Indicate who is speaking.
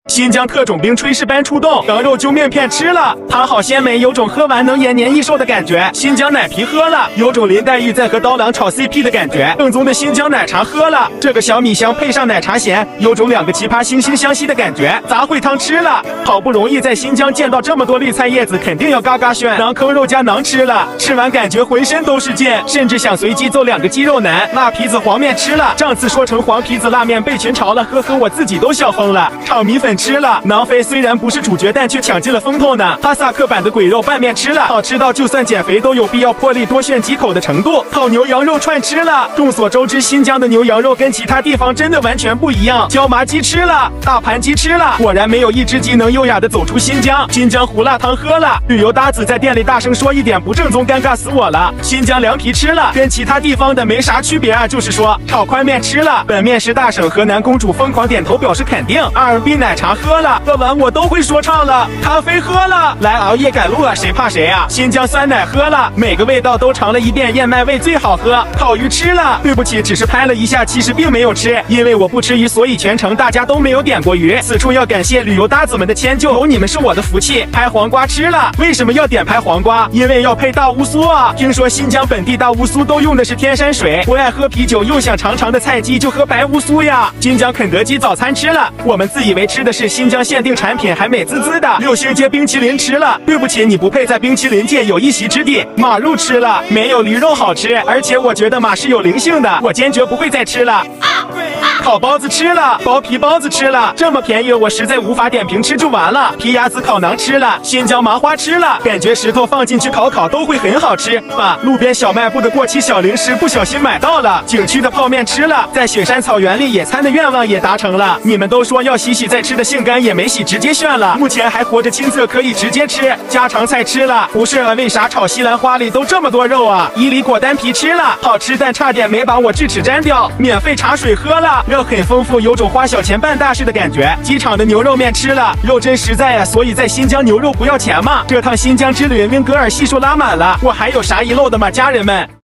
Speaker 1: 新疆特种兵炊事班出动，羊肉揪面片吃了，汤好鲜美，有种喝完能延年益寿的感觉。新疆奶皮喝了，有种林黛玉在和刀郎炒 CP 的感觉。正宗的新疆奶茶喝了，这个小米香配上奶茶咸，有种两个奇葩惺惺相惜的感觉。杂烩汤吃了，好不容易在新疆见到这么多绿菜叶子，肯定要嘎嘎炫。馕坑肉夹馕吃了，吃完感觉浑身都是劲，甚至想随机揍2个肌肉男。辣皮子黄面吃了，上次说成黄皮子辣面被群嘲了，呵呵，我自己都笑疯了。炒米粉吃了，囊肥虽然不是主角，但却抢尽了风头呢。哈萨克版的鬼肉拌面吃了，好吃到就算减肥都有必要破例多炫几口的程度。烤牛羊肉串吃了，众所周知，新疆的牛羊肉跟其他地方真的完全不一样。椒麻鸡吃了，大盘鸡吃了，果然没有一只鸡能优雅的走出新疆。新疆胡辣汤喝了，旅游搭子在店里大声说一点不正宗，尴尬死我了。新疆凉皮吃了，跟其他地方的没啥区别啊，就是说炒宽面吃了，本面食大省河南公主疯狂点头表示肯定。2B 奶茶喝了，喝完我都会说唱了。咖啡喝了，来熬夜赶路啊，谁怕谁啊。新疆酸奶喝了，每个味道都尝了一遍，燕麦味最好喝。烤鱼吃了，对不起，只是拍了一下，其实并没有吃，因为我不吃鱼，所以全程大家都没有点过鱼。此处要感谢旅游搭子们的迁就，有你们是我的福气。拍黄瓜吃了，为什么要点拍黄瓜？因为要配大乌苏啊。听说新疆本地大乌苏都用的是天山水，不爱喝啤酒又想尝尝的菜鸡就喝白乌苏呀。新疆肯德基早餐吃了，我们自以为吃的是新疆限定产品，还美滋滋的。6星街冰淇淋吃了，对不起，你不配在冰淇淋界有一席之地。马肉吃了，没有驴肉好吃，而且我觉得马是有灵性的，我坚决不会再吃了。烤包子吃了，包皮包子吃了，这么便宜我实在无法点评，吃就完了。皮鸭子烤馕吃了，新疆麻花吃了，感觉石头放进去烤都会很好吃啊。路边小卖部的过期小零食不小心买到了，景区的泡面吃了，在雪山草原里野餐的愿望也达成了。你们都说要洗再吃的性感也没洗，直接炫了。目前还活着青色可以直接吃。家常菜吃了，不是啊，为啥炒西兰花里都这么多肉啊？伊犁果丹皮吃了，好吃但差点没把我智齿粘掉。免费茶水喝了，肉很丰富，有种花小钱办大事的感觉。机场的牛肉面吃了，肉真实在啊，所以在新疆牛肉不要钱嘛。这趟新疆之旅温格尔系数拉满了，我还有啥遗漏的吗，家人们？